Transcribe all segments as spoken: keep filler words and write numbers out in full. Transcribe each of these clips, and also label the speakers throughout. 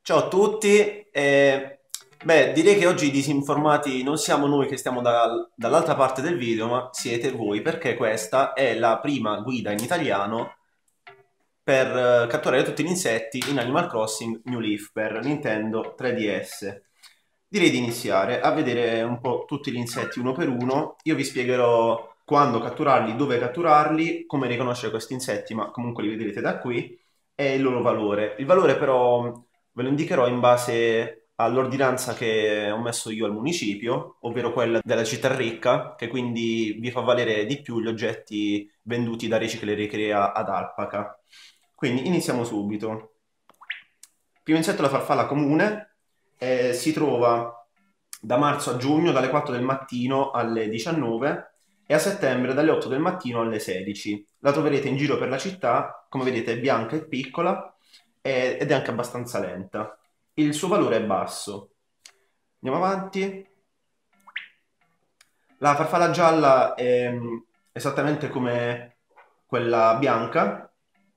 Speaker 1: Ciao a tutti, eh, beh, direi che oggi i disinformati non siamo noi che stiamo dal- dall'altra parte del video, ma siete voi, perché questa è la prima guida in italiano per eh, catturare tutti gli insetti in Animal Crossing New Leaf per Nintendo tre D S. Direi di iniziare a vedere un po' tutti gli insetti uno per uno. Io vi spiegherò quando catturarli, dove catturarli, come riconoscere questi insetti, ma comunque li vedrete da qui, e il loro valore. Il valore però ve lo indicherò in base all'ordinanza che ho messo io al municipio, ovvero quella della città ricca, che quindi vi fa valere di più gli oggetti venduti da Ricicleria ad Alpaca. Quindi iniziamo subito. Primo insetto è la farfalla comune, eh, si trova da marzo a giugno dalle quattro del mattino alle diciannove e a settembre dalle otto del mattino alle sedici. La troverete in giro per la città, come vedete è bianca e piccola eh, ed è anche abbastanza lenta. Il suo valore è basso. Andiamo avanti. La farfalla gialla è mm, esattamente come quella bianca,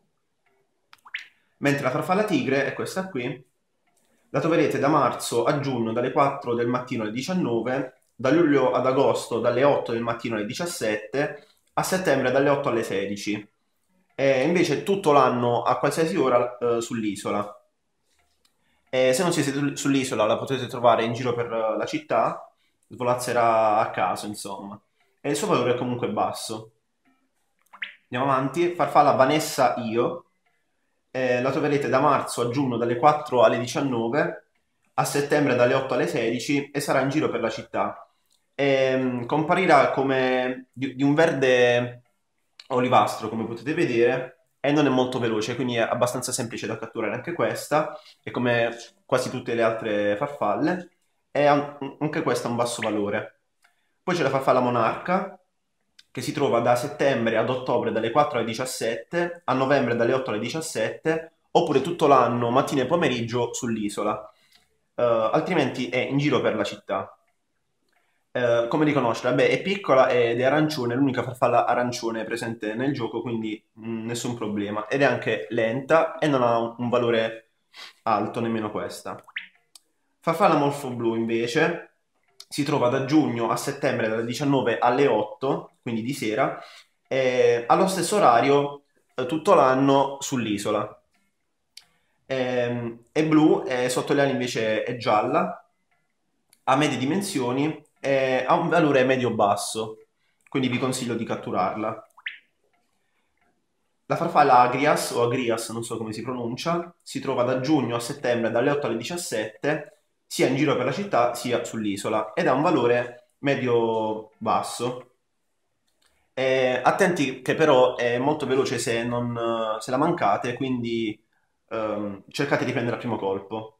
Speaker 1: mentre la farfalla tigre è questa qui. La troverete da marzo a giugno dalle quattro del mattino alle diciannove, da luglio ad agosto dalle otto del mattino alle diciassette, a settembre dalle otto alle sedici. E invece tutto l'anno a qualsiasi ora eh, sull'isola. E se non siete sull'isola la potete trovare in giro per la città, svolazzerà a caso, insomma. E il suo valore è comunque basso. Andiamo avanti. Farfalla Vanessa Io. Eh, la troverete da marzo a giugno dalle quattro alle diciannove, a settembre dalle otto alle sedici e sarà in giro per la città. Ehm, comparirà come di, di un verde olivastro, come potete vedere, e non è molto veloce, quindi è abbastanza semplice da catturare anche questa, e come quasi tutte le altre farfalle, e ha- anche questa ha un basso valore. Poi c'è la farfalla monarca, che si trova da settembre ad ottobre dalle quattro alle diciassette, a novembre dalle otto alle diciassette, oppure tutto l'anno, mattina e pomeriggio, sull'isola. Eh, altrimenti è in giro per la città. Eh, come riconoscerla? Beh, è piccola ed è arancione, è l'unica farfalla arancione presente nel gioco, quindi mh, nessun problema. Ed è anche lenta e non ha un, un valore alto, nemmeno questa. Farfalla Morpho Blu invece si trova da giugno a settembre dalle diciannove alle otto, quindi di sera, e allo stesso orario eh, tutto l'anno sull'isola. Ehm, È blu e sotto le ali invece è gialla, ha medie dimensioni e ha un valore medio-basso, quindi vi consiglio di catturarla. La farfalla Agrias, o Agrias, non so come si pronuncia, si trova da giugno a settembre dalle otto alle diciassette, sia in giro per la città sia sull'isola, ed ha un valore medio-basso. Eh, attenti che però è molto veloce se, non, se la mancate, quindi ehm, cercate di prendere al primo colpo.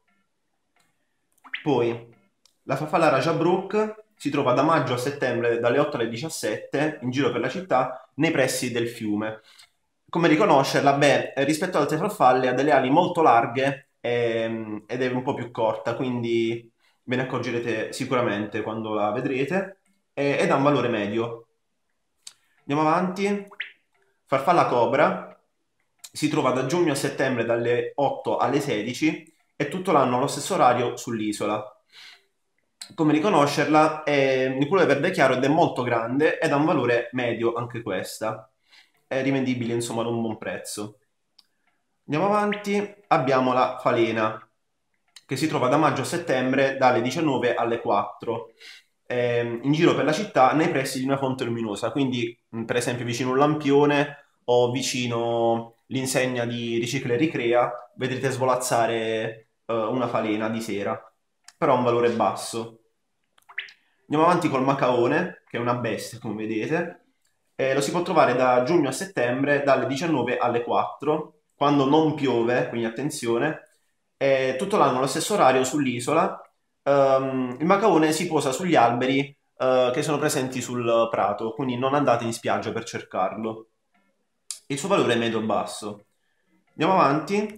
Speaker 1: Poi, la farfalla Rajabrook si trova da maggio a settembre dalle otto alle diciassette in giro per la città nei pressi del fiume. Come riconoscerla? Beh, rispetto ad altre farfalle ha delle ali molto larghe ehm, ed è un po' più corta, quindi ve ne accorgerete sicuramente quando la vedrete, e- ed ha un valore medio. Andiamo avanti. Farfalla Cobra si trova da giugno a settembre dalle otto alle sedici e tutto l'anno allo stesso orario sull'isola. Come riconoscerla? È di colore verde chiaro ed è molto grande ed ha un valore medio anche questa. È rivendibile insomma ad un buon prezzo. Andiamo avanti. Abbiamo la falena che si trova da maggio a settembre dalle diciannove alle quattro ehm, in giro per la città nei pressi di una fonte luminosa, quindi mh, per esempio vicino un lampione o vicino l'insegna di Ricicla e Ricrea, vedrete svolazzare eh, una falena di sera, però ha un valore basso. Andiamo avanti col macaone, che è una bestia, come vedete. Eh, lo si può trovare da giugno a settembre, dalle diciannove alle quattro, quando non piove, quindi attenzione. Eh, tutto l'anno allo stesso orario sull'isola. Ehm, il macaone si posa sugli alberi eh, che sono presenti sul prato, quindi non andate in spiaggia per cercarlo. Il suo valore è medio-basso. Andiamo avanti.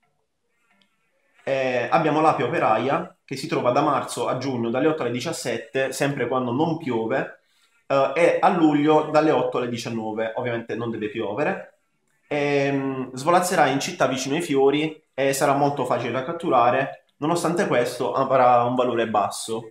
Speaker 1: Eh, abbiamo l'ape operaia che si trova da marzo a giugno dalle otto alle diciassette, sempre quando non piove, eh, e a luglio dalle otto alle diciannove. Ovviamente non deve piovere. e mh, svolazzerà in città vicino ai fiori e sarà molto facile da catturare, nonostante questo avrà un valore basso.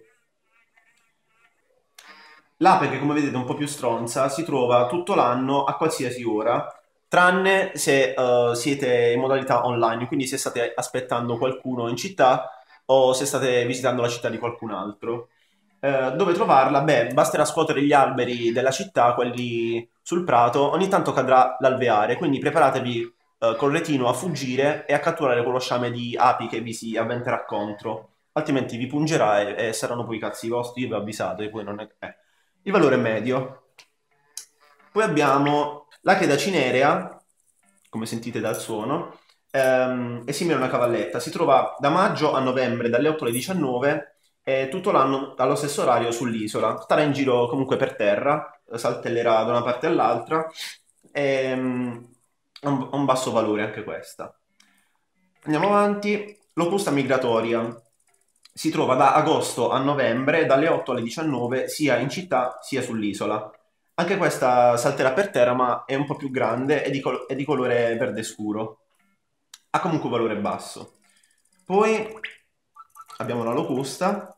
Speaker 1: L'ape, che come vedete è un po' più stronza, si trova tutto l'anno a qualsiasi ora, tranne se eh, siete in modalità online, quindi se state aspettando qualcuno in città o se state visitando la città di qualcun altro. Eh, dove trovarla? Beh, basterà scuotere gli alberi della città, quelli sul prato, ogni tanto cadrà l'alveare, quindi preparatevi eh, col retino a fuggire e a catturare quello sciame di api che vi si avventerà contro, altrimenti vi pungerà e, e saranno poi i cazzi vostri, io vi ho avvisato, e poi non è... eh. Il valore medio. Poi abbiamo la cheda cinerea, come sentite dal suono, ehm, è simile a una cavalletta, si trova da maggio a novembre dalle otto alle diciannove e tutto l'anno allo stesso orario sull'isola. Starà in giro comunque per terra, saltellerà da una parte all'altra, e, mm, ha un, ha un basso valore anche questa. Andiamo avanti. Locusta migratoria. Si trova da agosto a novembre, dalle otto alle diciannove, sia in città sia sull'isola. Anche questa salterà per terra, ma è un po' più grande e di, col- è di colore verde scuro. Ha comunque un valore basso. Poi abbiamo la locusta.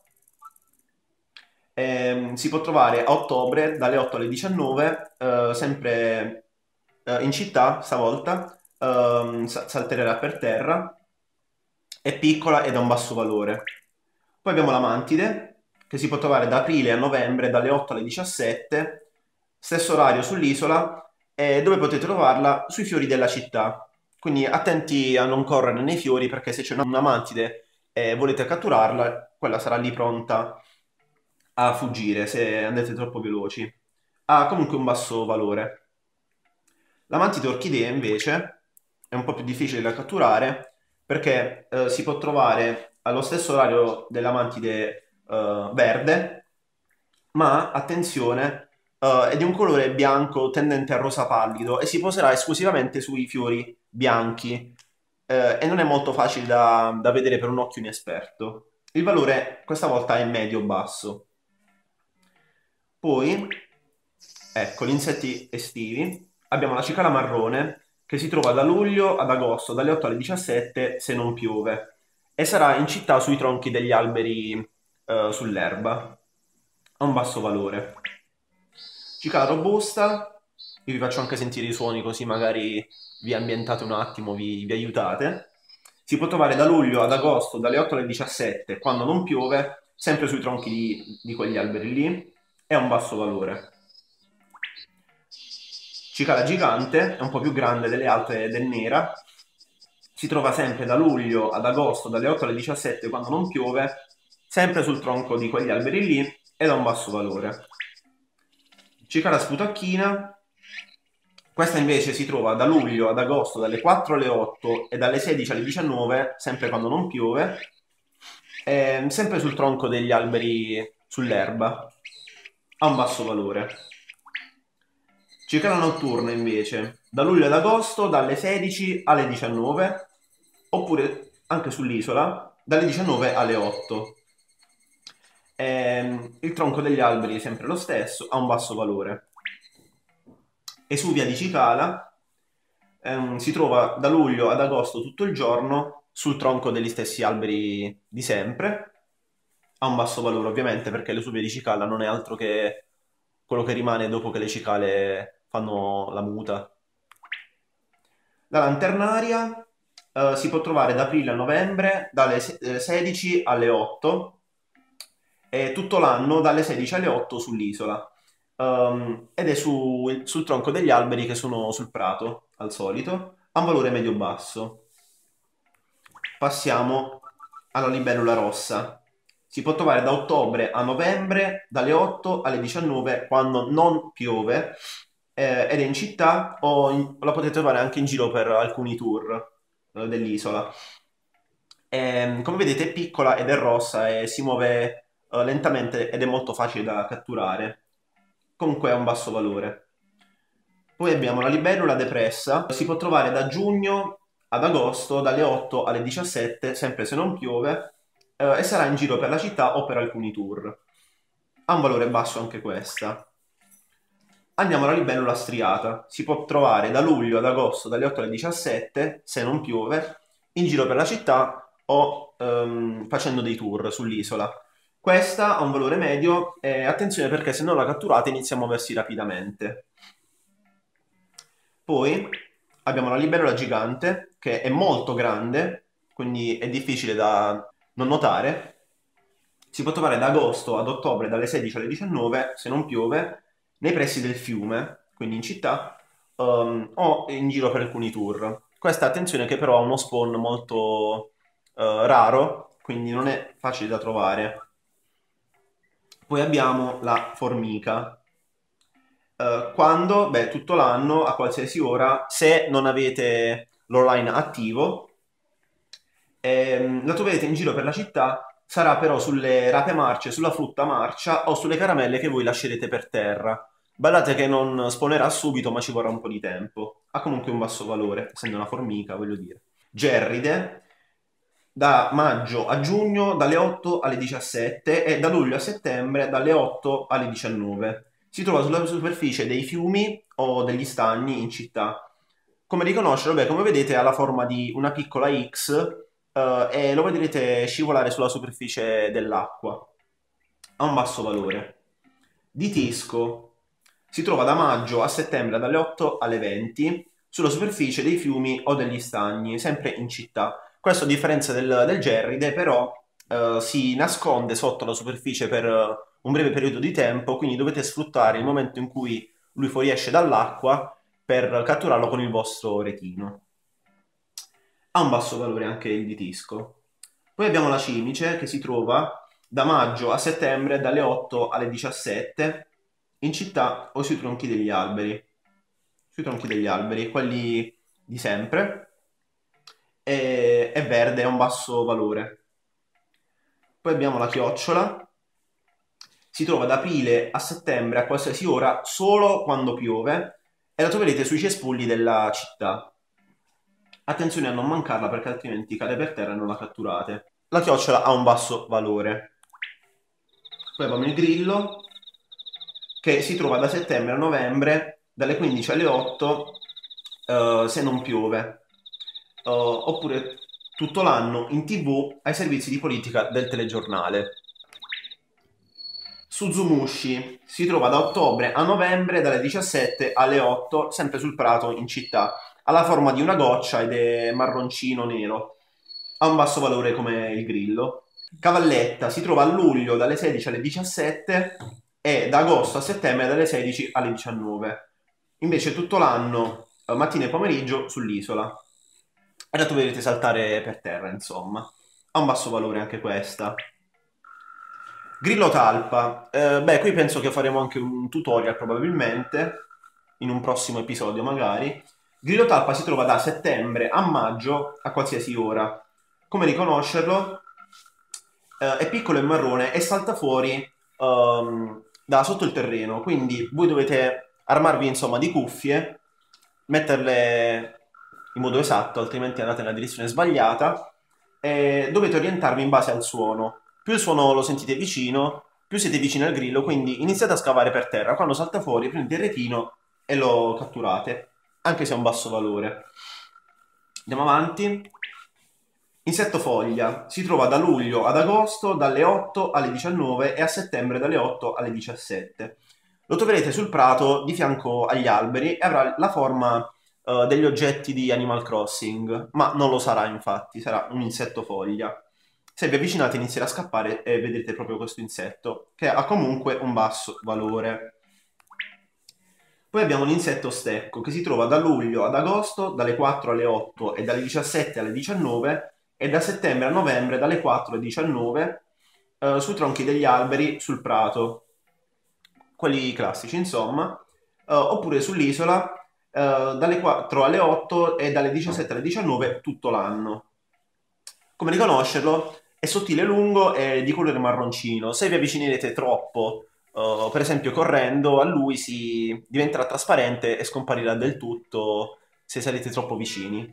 Speaker 1: Ehm, si può trovare a ottobre dalle otto alle diciannove, eh, sempre eh, in città stavolta, ehm, sa- salterà per terra, è piccola ed ha un basso valore. Poi abbiamo la mantide, che si può trovare da aprile a novembre dalle otto alle diciassette, stesso orario sull'isola, e dove potete trovarla sui fiori della città. Quindi attenti a non correre nei fiori perché se c'è una mantide e volete catturarla, quella sarà lì pronta a fuggire se andate troppo veloci. Ha comunque un basso valore. La mantide orchidea invece è un po' più difficile da catturare perché eh, si può trovare allo stesso orario della mantide eh, verde, ma attenzione, eh, è di un colore bianco tendente a rosa pallido e si poserà esclusivamente sui fiori bianchi eh, e non è molto facile da, da vedere per un occhio inesperto. Il valore questa volta è medio-basso. Poi, ecco, gli insetti estivi. Abbiamo la cicala marrone che si trova da luglio ad agosto, dalle otto alle diciassette se non piove, e sarà in città sui tronchi degli alberi eh, sull'erba. Ha un basso valore. Cicala robusta, io vi faccio anche sentire i suoni così magari vi ambientate un attimo, vi, vi aiutate. Si può trovare da luglio ad agosto, dalle otto alle diciassette, quando non piove, sempre sui tronchi di, di quegli alberi lì, e ha un basso valore. Cicala gigante, è un po' più grande delle altre del nera, si trova sempre da luglio ad agosto, dalle otto alle diciassette, quando non piove, sempre sul tronco di quegli alberi lì, ed ha un basso valore. Cicala sputacchina, questa invece si trova da luglio ad agosto dalle quattro alle otto e dalle sedici alle diciannove, sempre quando non piove, eh, sempre sul tronco degli alberi sull'erba. Ha un basso valore. Cicala notturna invece, da luglio ad agosto dalle sedici alle diciannove, oppure anche sull'isola dalle diciannove alle otto. Ehm, il tronco degli alberi è sempre lo stesso, ha un basso valore. Esuvia di cicala ehm, si trova da luglio ad agosto tutto il giorno sul tronco degli stessi alberi di sempre. Ha un basso valore ovviamente perché l'esuvia di cicala non è altro che quello che rimane dopo che le cicale fanno la muta. La lanternaria eh, si può trovare da aprile a novembre dalle se- eh, sedici alle otto e tutto l'anno dalle sedici alle otto sull'isola. Um, ed è su- sul tronco degli alberi che sono sul prato, al solito, ha un valore medio-basso. Passiamo alla libellula rossa. Si può trovare da ottobre a novembre, dalle otto alle diciannove, quando non piove, eh, ed è in città o in- la potete trovare anche in giro per alcuni tour eh, dell'isola. Ehm, come vedete è piccola ed è rossa e si muove eh, lentamente ed è molto facile da catturare. Comunque ha un basso valore. Poi abbiamo la libellula depressa, si può trovare da giugno ad agosto, dalle otto alle diciassette, sempre se non piove, eh, e sarà in giro per la città o per alcuni tour. Ha un valore basso anche questa. Andiamo alla libellula striata. Si può trovare da luglio ad agosto dalle otto alle diciassette, se non piove, in giro per la città o ehm, facendo dei tour sull'isola. Questa ha un valore medio e attenzione perché se non la catturate inizia a muoversi rapidamente. Poi abbiamo la libellula gigante che è molto grande, quindi è difficile da non notare. Si può trovare da agosto ad ottobre dalle sedici alle diciannove, se non piove, nei pressi del fiume, quindi in città, um, o in giro per alcuni tour. Questa attenzione che però ha uno spawn molto uh, raro, quindi non è facile da trovare. Poi abbiamo la formica. Uh, quando, beh, tutto l'anno, a qualsiasi ora, se non avete l'online attivo, ehm, la troverete in giro per la città, sarà però sulle rape marce, sulla frutta marcia o sulle caramelle che voi lascerete per terra. Badate che non spawnerà subito, ma ci vorrà un po' di tempo. Ha comunque un basso valore, essendo una formica, voglio dire. Gerride, da maggio a giugno dalle otto alle diciassette e da luglio a settembre dalle otto alle diciannove. Si trova sulla superficie dei fiumi o degli stagni in città. Come riconoscerlo? Beh, come vedete ha la forma di una piccola X eh, e lo vedrete scivolare sulla superficie dell'acqua. Ha un basso valore. Di Tisco si trova da maggio a settembre dalle otto alle venti sulla superficie dei fiumi o degli stagni, sempre in città. Questo a differenza del, del Gerride, però eh, si nasconde sotto la superficie per eh, un breve periodo di tempo, quindi dovete sfruttare il momento in cui lui fuoriesce dall'acqua per catturarlo con il vostro retino. Ha un basso valore anche il ditisco. Poi abbiamo la cimice che si trova da maggio a settembre dalle otto alle diciassette in città o sui tronchi degli alberi. Sui tronchi degli alberi, quelli di sempre. E, è verde, ha un basso valore. Poi abbiamo la chiocciola. Si trova da aprile a settembre a qualsiasi ora solo quando piove e la troverete sui cespugli della città. Attenzione a non mancarla perché altrimenti cade per terra e non la catturate. La chiocciola ha un basso valore. Poi abbiamo il grillo che si trova da settembre a novembre dalle quindici alle otto uh, se non piove. Uh, oppure tutto l'anno in tv ai servizi di politica del telegiornale. Suzumushi si trova da ottobre a novembre dalle diciassette alle otto, sempre sul prato in città. Ha la forma di una goccia ed è marroncino nero. Ha un basso valore come il grillo. Cavalletta si trova a luglio dalle sedici alle diciassette e da agosto a settembre dalle sedici alle diciannove. Invece tutto l'anno, mattina e pomeriggio, sull'isola. E la troverete saltare per terra, insomma. Ha un basso valore anche questa. Grillo talpa, eh, beh qui penso che faremo anche un tutorial probabilmente, in un prossimo episodio magari. Grillo talpa si trova da settembre a maggio a qualsiasi ora. Come riconoscerlo? Eh, è piccolo e marrone e salta fuori um, da sotto il terreno, quindi voi dovete armarvi insomma di cuffie, metterle in modo esatto, altrimenti andate nella direzione sbagliata, e dovete orientarvi in base al suono. Più il suono lo sentite vicino, più siete vicini al grillo, quindi iniziate a scavare per terra. Quando salta fuori, prendete il retino e lo catturate, anche se ha un basso valore. Andiamo avanti. Insetto foglia. Si trova da luglio ad agosto dalle otto alle diciannove e a settembre dalle otto alle diciassette. Lo troverete sul prato di fianco agli alberi e avrà la forma uh, degli oggetti di Animal Crossing, ma non lo sarà infatti, sarà un insetto foglia. Se vi avvicinate inizierà a scappare e vedrete proprio questo insetto, che ha comunque un basso valore. Poi abbiamo l'insetto stecco, che si trova da luglio ad agosto, dalle quattro alle otto e dalle diciassette alle diciannove, e da settembre a novembre dalle quattro alle diciannove, eh, sui tronchi degli alberi, sul prato. Quelli classici, insomma. Eh, oppure sull'isola, eh, dalle quattro alle otto e dalle diciassette alle diciannove tutto l'anno. Come riconoscerlo? È sottile e lungo e di colore marroncino. Se vi avvicinerete troppo, uh, per esempio correndo, a lui si diventerà trasparente e scomparirà del tutto se sarete troppo vicini.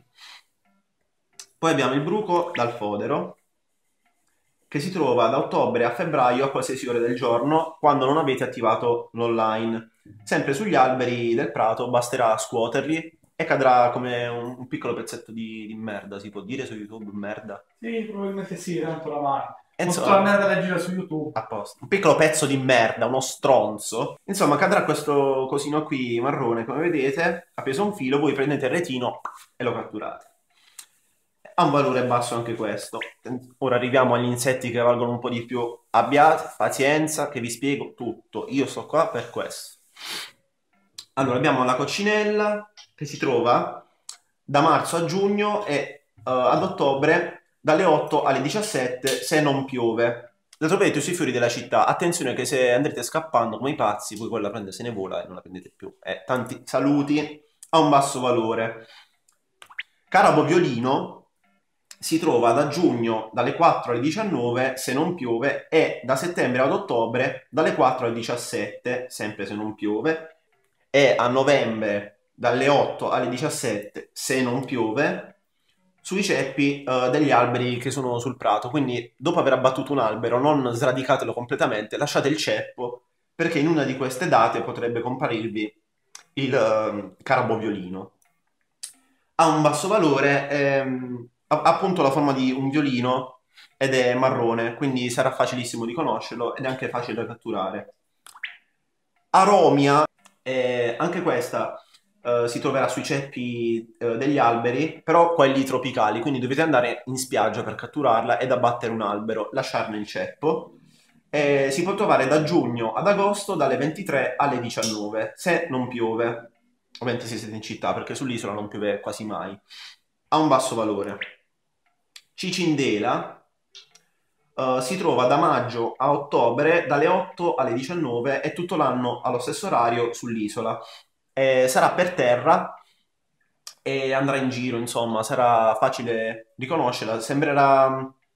Speaker 1: Poi abbiamo il bruco dal fodero, che si trova da ottobre a febbraio a qualsiasi ora del giorno quando non avete attivato l'online. Sempre sugli alberi del prato basterà scuoterli e cadrà come un, un piccolo pezzetto di, di merda, si può dire su YouTube, merda.
Speaker 2: Sì, probabilmente sì, tanto oramai.
Speaker 1: E
Speaker 2: Ho tutta la
Speaker 1: insomma,
Speaker 2: merda da girare su YouTube.
Speaker 1: a posto. Un piccolo pezzo di merda, uno stronzo. Insomma, cadrà questo cosino qui marrone, come vedete, appeso a un filo, voi prendete il retino e lo catturate. Ha un valore basso anche questo. Ora arriviamo agli insetti che valgono un po' di più. Abbiate pazienza che vi spiego tutto. Io sto qua per questo. Allora, abbiamo la coccinella che si trova da marzo a giugno e uh, ad ottobre dalle otto alle diciassette se non piove. La troverete sui fiori della città. Attenzione che se andrete scappando come i pazzi, poi quella prende se ne vola e non la prendete più. Eh, tanti saluti, ha un basso valore. Carabo violino si trova da giugno dalle quattro alle diciannove se non piove e da settembre ad ottobre dalle quattro alle diciassette sempre se non piove e a novembre dalle otto alle diciassette se non piove sui ceppi uh, degli alberi che sono sul prato. Quindi dopo aver abbattuto un albero non sradicatelo completamente, lasciate il ceppo perché in una di queste date potrebbe comparirvi il uh, carabo violino. Ha un basso valore, ehm, ha ha appunto la forma di un violino ed è marrone, quindi sarà facilissimo di conoscerlo ed è anche facile da catturare. Aromia, eh, anche questa eh, si troverà sui ceppi eh, degli alberi, però quelli tropicali, quindi dovete andare in spiaggia per catturarla ed abbattere un albero, lasciarne il ceppo. Eh, si può trovare da giugno ad agosto dalle ventitré alle diciannove, se non piove. Ovviamente se siete in città, perché sull'isola non piove quasi mai. Ha un basso valore. Cicindela Uh, si trova da maggio a ottobre dalle otto alle diciannove e tutto l'anno allo stesso orario sull'isola. Eh, sarà per terra e andrà in giro, insomma, sarà facile riconoscerla. Sembrerà,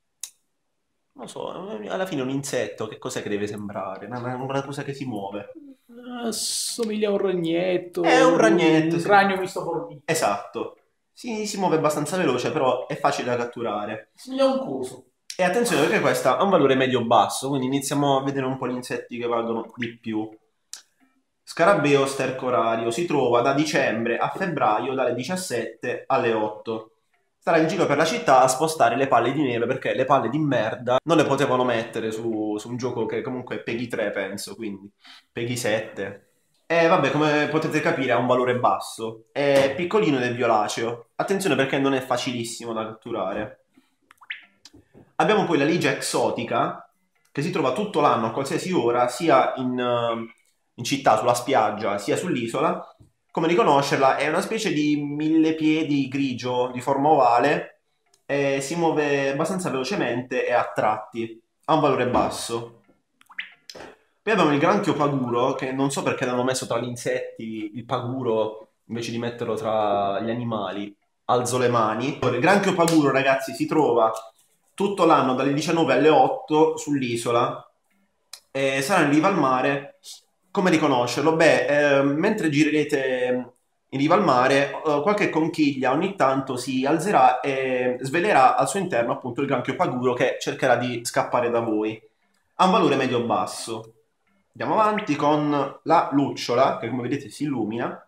Speaker 1: non so, alla fine un insetto, che cos'è che deve sembrare? Una, una cosa che si muove.
Speaker 2: Assomiglia a un ragnetto,
Speaker 1: È un ragnetto,
Speaker 2: un
Speaker 1: sì.
Speaker 2: ragno misto formica.
Speaker 1: Esatto. Si, si muove abbastanza veloce, però è facile da catturare.
Speaker 2: Assomiglia a un coso.
Speaker 1: E attenzione perché questa ha un valore medio-basso, quindi iniziamo a vedere un po' gli insetti che valgono di più. Scarabeo stercorario si trova da dicembre a febbraio dalle diciassette alle otto. Starà in giro per la città a spostare le palle di neve perché le palle di merda non le potevano mettere su, su un gioco che comunque è Peggy tre, penso, quindi Peggy sette. E vabbè, come potete capire ha un valore basso. È piccolino ed è violaceo. Attenzione perché non è facilissimo da catturare. Abbiamo poi la ligia exotica, che si trova tutto l'anno a qualsiasi ora, sia in, eh, in città, sulla spiaggia, sia sull'isola. Come riconoscerla? È una specie di mille piedi grigio di forma ovale, e si muove abbastanza velocemente e a tratti. Ha un valore basso. Poi abbiamo il granchio paguro, che non so perché l'hanno messo tra gli insetti, il paguro, invece di metterlo tra gli animali. Alzo le mani. Il granchio paguro, ragazzi, si trova tutto l'anno dalle diciannove alle otto sull'isola. E sarà in riva al mare. Come riconoscerlo? Beh, eh, mentre girerete in riva al mare, eh, qualche conchiglia ogni tanto si alzerà e svelerà al suo interno appunto il granchio paguro che cercherà di scappare da voi. Ha un valore medio-basso. Andiamo avanti con la lucciola, che come vedete si illumina.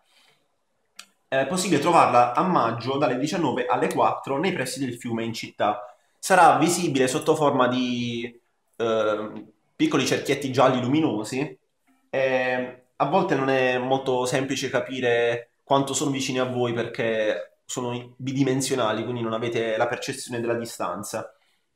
Speaker 1: È possibile trovarla a maggio dalle diciannove alle quattro nei pressi del fiume in città. Sarà visibile sotto forma di eh, piccoli cerchietti gialli luminosi. E a volte non è molto semplice capire quanto sono vicini a voi perché sono bidimensionali, quindi non avete la percezione della distanza.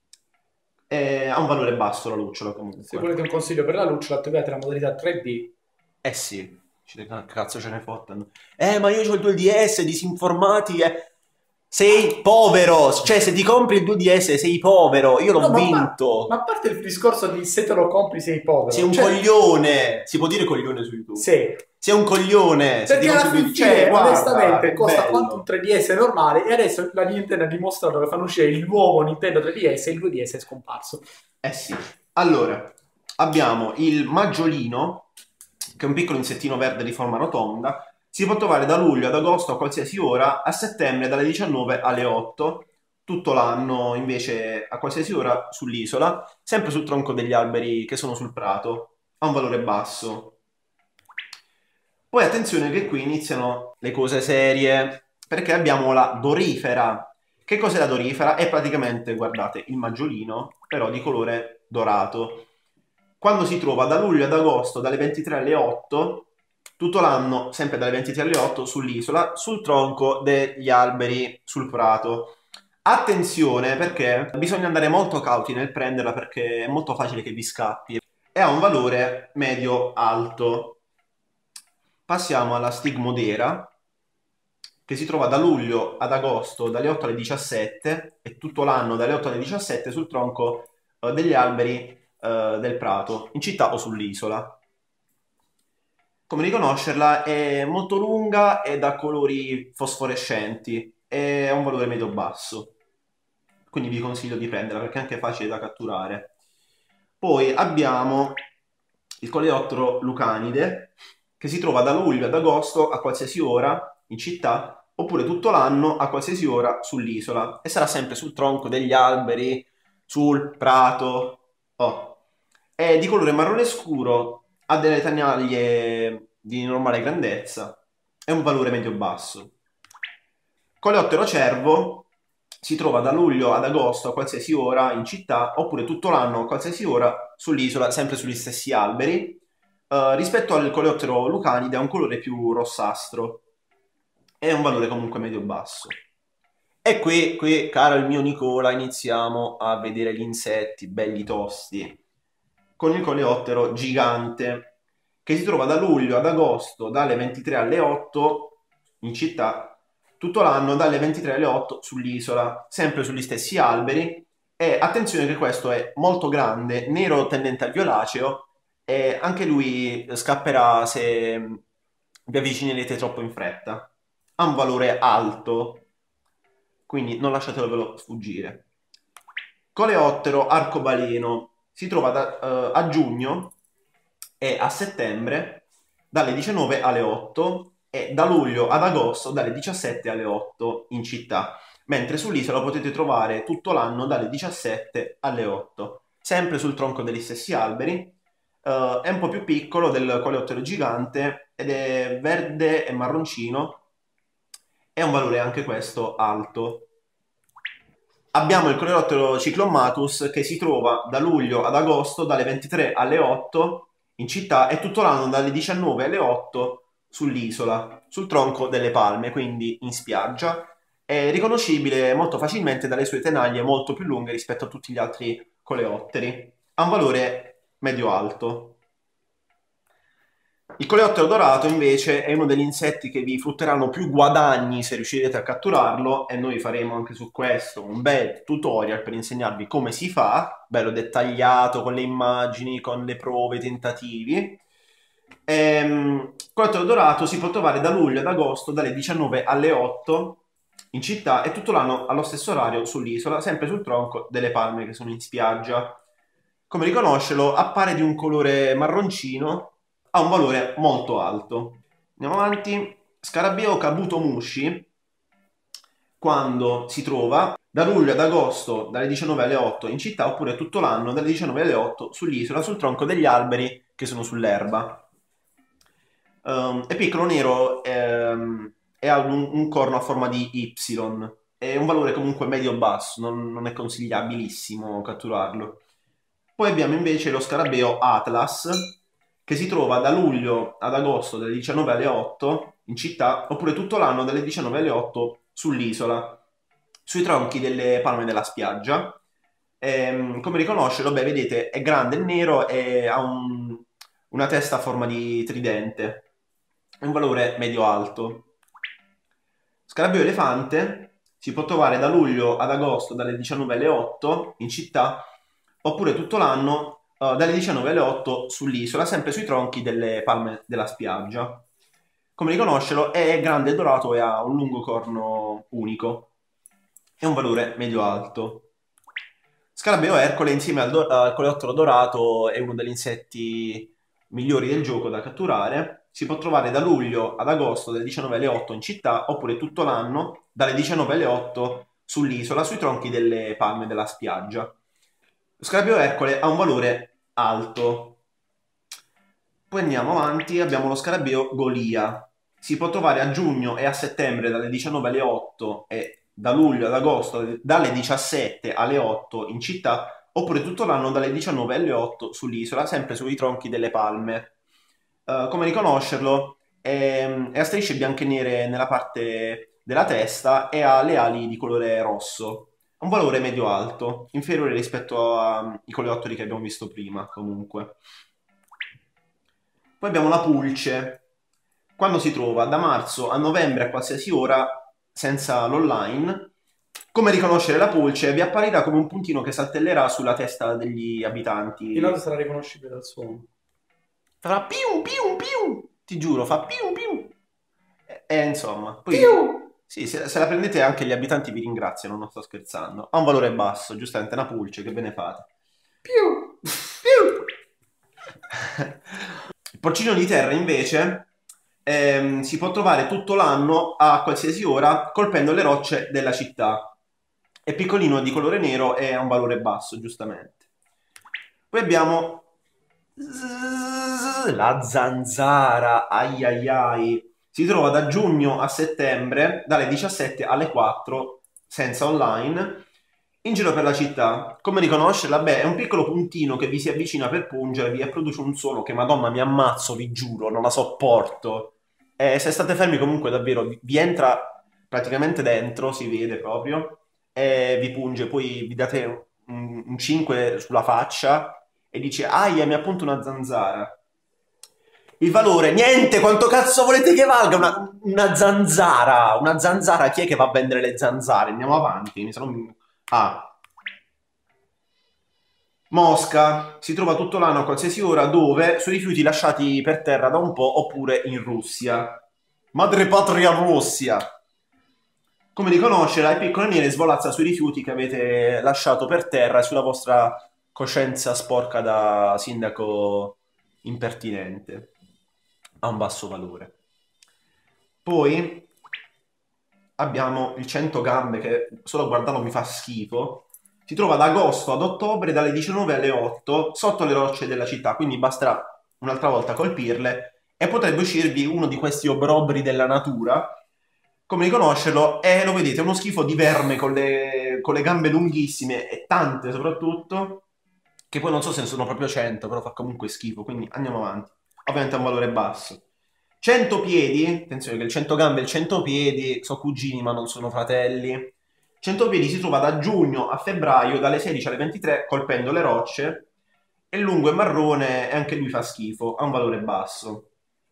Speaker 1: E ha un valore basso la lucciola
Speaker 2: Se
Speaker 1: comunque.
Speaker 2: volete un consiglio per la luce, attivate la modalità tre D.
Speaker 1: Eh sì, ci- che cazzo ce ne fottano. Eh, ma io ho il due D S, disinformati, eh. Sei povero, cioè se ti compri il due D S sei povero, io
Speaker 2: No,
Speaker 1: l'ho
Speaker 2: ma, a par-
Speaker 1: vinto.
Speaker 2: ma a parte il discorso di se te lo compri sei povero.
Speaker 1: Sei un
Speaker 2: Cioè,
Speaker 1: coglione. Si può dire coglione su YouTube?
Speaker 2: sì.
Speaker 1: Sei un coglione. Se ti
Speaker 2: Perché alla
Speaker 1: compri
Speaker 2: fin
Speaker 1: il
Speaker 2: fine,
Speaker 1: cioè, guarda,
Speaker 2: onestamente,
Speaker 1: che
Speaker 2: costa
Speaker 1: bello.
Speaker 2: quanto un tre D S normale e adesso la Nintendo ha dimostrato che fanno uscire il nuovo Nintendo tre D S e il due D S è scomparso.
Speaker 1: Eh sì. Allora, abbiamo il maggiolino, che è un piccolo insettino verde di forma rotonda. Si può trovare da luglio ad agosto a qualsiasi ora, a settembre dalle diciannove alle otto, tutto l'anno invece a qualsiasi ora sull'isola, sempre sul tronco degli alberi che sono sul prato. Ha un valore basso. Poi attenzione che qui iniziano le cose serie, perché abbiamo la dorifera. Che cos'è la dorifera? È praticamente, guardate, il maggiolino, però di colore dorato. Quando si trova da luglio ad agosto, dalle ventitré alle otto, tutto l'anno, sempre dalle ventitré alle otto, sull'isola, sul tronco degli alberi sul prato. Attenzione perché bisogna andare molto cauti nel prenderla perché è molto facile che vi scappi e ha un valore medio-alto. Passiamo alla stigmodera, che si trova da luglio ad agosto dalle otto alle diciassette e tutto l'anno dalle otto alle diciassette sul tronco eh, degli alberi eh, del prato, in città o sull'isola. Come riconoscerla? È molto lunga e da colori fosforescenti e ha un valore medio-basso. Quindi vi consiglio di prenderla perché è anche facile da catturare. Poi abbiamo il coleottero lucanide, che si trova da luglio ad agosto a qualsiasi ora in città, oppure tutto l'anno a qualsiasi ora sull'isola, e sarà sempre sul tronco degli alberi, sul prato. Oh. È di colore marrone scuro, ha delle tanaglie di normale grandezza e un valore medio-basso. Coleottero cervo si trova da luglio ad agosto a qualsiasi ora in città, oppure tutto l'anno a qualsiasi ora sull'isola, sempre sugli stessi alberi. Eh, rispetto al coleottero lucanide ha un colore più rossastro e un valore comunque medio-basso. E qui, qui, caro il mio Nicola, iniziamo a vedere gli insetti belli tosti, con il coleottero gigante, che si trova da luglio ad agosto dalle ventitré alle otto in città, tutto l'anno dalle ventitré alle otto sull'isola, sempre sugli stessi alberi. E attenzione che questo è molto grande, nero tendente al violaceo, e anche lui scapperà se vi avvicinerete troppo in fretta. Ha un valore alto, quindi non lasciatelo sfuggire. Coleottero arcobaleno si trova da, uh, a giugno e a settembre dalle diciannove alle otto e da luglio ad agosto dalle diciassette alle otto in città, mentre sull'isola potete trovare tutto l'anno dalle diciassette alle otto, sempre sul tronco degli stessi alberi. Uh, è un po' più piccolo del coleottero gigante ed è verde e marroncino e ha un valore anche questo alto. Abbiamo il coleottero Cyclomatus che si trova da luglio ad agosto dalle ventitré alle otto in città e tutto l'anno dalle diciannove alle otto sull'isola, sul tronco delle palme, quindi in spiaggia. È riconoscibile molto facilmente dalle sue tenaglie molto più lunghe rispetto a tutti gli altri coleotteri. Ha un valore medio-alto. Il coleottero dorato invece è uno degli insetti che vi frutteranno più guadagni se riuscirete a catturarlo e noi faremo anche su questo un bel tutorial per insegnarvi come si fa, bello dettagliato con le immagini, con le prove, i tentativi. Ehm, il coleottero dorato si può trovare da luglio ad agosto dalle diciannove alle otto in città e tutto l'anno allo stesso orario sull'isola, sempre sul tronco delle palme che sono in spiaggia. Come riconoscerlo? Appare di un colore marroncino, ha un valore molto alto. Andiamo avanti. Scarabeo kabutomushi, quando si trova da luglio ad agosto dalle diciannove alle otto in città oppure tutto l'anno dalle diciannove alle otto sull'isola, sul tronco degli alberi che sono sull'erba. Um, è piccolo, nero ehm, e ha un, un corno a forma di Y. È un valore comunque medio-basso, non, non è consigliabilissimo catturarlo. Poi abbiamo invece lo scarabeo Atlas, che si trova da luglio ad agosto dalle diciannove alle otto in città, oppure tutto l'anno dalle diciannove alle otto sull'isola, sui tronchi delle palme della spiaggia. E, come riconoscerlo? Beh, vedete, è grande, è nero e ha un, una testa a forma di tridente. È un valore medio-alto. Scarabeo elefante si può trovare da luglio ad agosto dalle diciannove alle otto in città, oppure tutto l'anno uh, dalle diciannove alle otto sull'isola, sempre sui tronchi delle palme della spiaggia. Come riconoscerlo? È grande e dorato e ha un lungo corno unico. È un valore medio-alto. Scarabeo Ercole, insieme al, do- al coleottero dorato, è uno degli insetti migliori del gioco da catturare. Si può trovare da luglio ad agosto dalle diciannove alle otto in città, oppure tutto l'anno dalle diciannove alle otto sull'isola, sui tronchi delle palme della spiaggia. Lo scarabeo Ercole ha un valore alto. Poi andiamo avanti, abbiamo lo scarabeo Golia. Si può trovare a giugno e a settembre dalle diciannove alle otto e da luglio ad agosto dalle diciassette alle otto in città, oppure tutto l'anno dalle diciannove alle otto sull'isola, sempre sui tronchi delle palme. Eh, come riconoscerlo? È, è a strisce bianche e nere nella parte della testa e ha le ali di colore rosso. Ha un valore medio-alto, inferiore rispetto ai coleotteri che abbiamo visto prima, comunque. Poi abbiamo la pulce. Quando si trova? Da marzo a novembre a qualsiasi ora, senza l'online. Come riconoscere la pulce? Vi apparirà come un puntino che saltellerà sulla testa degli abitanti.
Speaker 2: Inoltre sarà riconoscibile dal suono.
Speaker 1: Farà piu piu piu. Ti giuro, fa piu piu. E, e insomma, poi...
Speaker 2: Piu!
Speaker 1: Sì, se, se la prendete anche gli abitanti vi ringraziano, non sto scherzando. Ha un valore basso, giustamente, una pulce, che ve ne fate?
Speaker 2: Piu! Piu!
Speaker 1: Il porcino di terra invece ehm, si può trovare tutto l'anno a qualsiasi ora colpendo le rocce della città. È piccolino, di colore nero e ha un valore basso, giustamente. Poi abbiamo la zanzara, ai ai ai. Si trova da giugno a settembre, dalle diciassette alle quattro, senza online, in giro per la città. Come riconoscerla? Beh, è un piccolo puntino che vi si avvicina per pungervi e produce un suono che, madonna, mi ammazzo, vi giuro, non la sopporto. E se state fermi comunque davvero vi, vi entra praticamente dentro, si vede proprio, e vi punge, poi vi date un, un cinque sulla faccia e dice, aia, mi ha appunto una zanzara. Il valore, niente, quanto cazzo volete che valga una, una zanzara? Una zanzara, chi è che va a vendere le zanzare? Andiamo avanti, mi sono... Ah. Mosca, si trova tutto l'anno a qualsiasi ora dove? Sui rifiuti lasciati per terra da un po' oppure in Russia. Madre patria Russia! Come riconoscerla, è piccola e nera e svolazza sui rifiuti che avete lasciato per terra e sulla vostra coscienza sporca da sindaco impertinente. Ha un basso valore. Poi abbiamo il cento gambe che solo a guardarlo mi fa schifo. Si trova da agosto ad ottobre dalle diciannove alle otto sotto le rocce della città, quindi basterà un'altra volta colpirle e potrebbe uscirvi uno di questi obrobri della natura. Come riconoscerlo? Eh, lo vedete, è uno schifo di verme con le, con le gambe lunghissime e tante soprattutto, che poi non so se ne sono proprio cento, però fa comunque schifo, quindi andiamo avanti. Ovviamente ha un valore basso. cento piedi, attenzione che il cento gambe e il cento piedi sono cugini ma non sono fratelli. cento piedi si trova da giugno a febbraio dalle sedici alle ventitré colpendo le rocce. È lungo e marrone e anche lui fa schifo, ha un valore basso.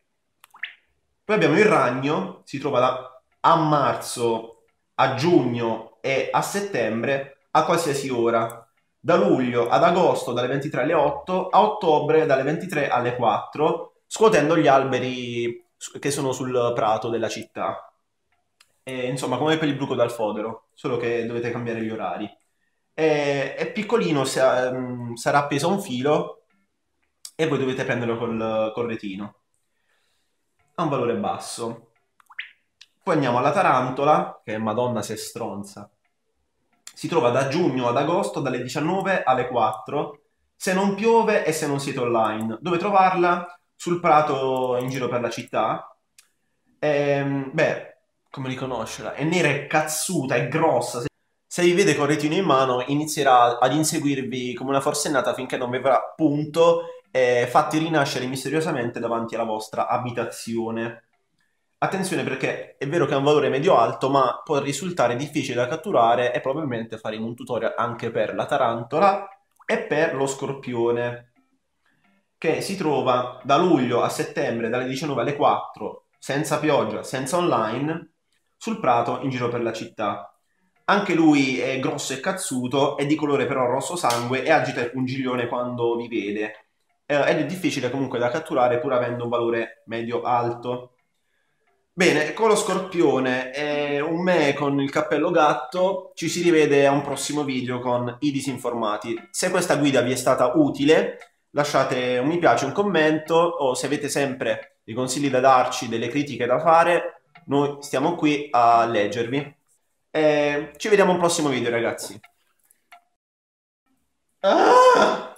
Speaker 1: Poi abbiamo il ragno, si trova da, a marzo, a giugno e a settembre a qualsiasi ora. Da luglio ad agosto dalle ventitré alle otto, a ottobre dalle ventitré alle quattro, scuotendo gli alberi che sono sul prato della città. E, insomma, come per il bruco dal fodero, solo che dovete cambiare gli orari. È, è piccolino, sa- mm, sarà appeso a un filo e voi dovete prenderlo col, col retino. Ha un valore basso. Poi andiamo alla tarantola, che è Madonna se stronza. Si trova da giugno ad agosto dalle diciannove alle quattro, se non piove e se non siete online. Dove trovarla? Sul prato in giro per la città. Ehm, beh, come riconoscerla? È nera, è cazzuta, è grossa. Se, se vi vede con il retino in mano, inizierà ad inseguirvi come una forsennata finché non vi avrà punto e fatti rinascere misteriosamente davanti alla vostra abitazione. Attenzione perché è vero che ha un valore medio-alto, ma può risultare difficile da catturare e probabilmente faremo un tutorial anche per la tarantola e per lo scorpione, che si trova da luglio a settembre dalle diciannove alle quattro, senza pioggia, senza online, sul prato in giro per la città. Anche lui è grosso e cazzuto, è di colore però rosso sangue e agita il pungiglione quando vi vede. Eh, ed è difficile comunque da catturare pur avendo un valore medio-alto. Bene, con lo scorpione e un me con il cappello gatto, ci si rivede a un prossimo video con i disinformati. Se questa guida vi è stata utile, lasciate un mi piace, un commento o se avete sempre dei consigli da darci, delle critiche da fare, noi stiamo qui a leggervi. E ci vediamo a un prossimo video, ragazzi. Ah!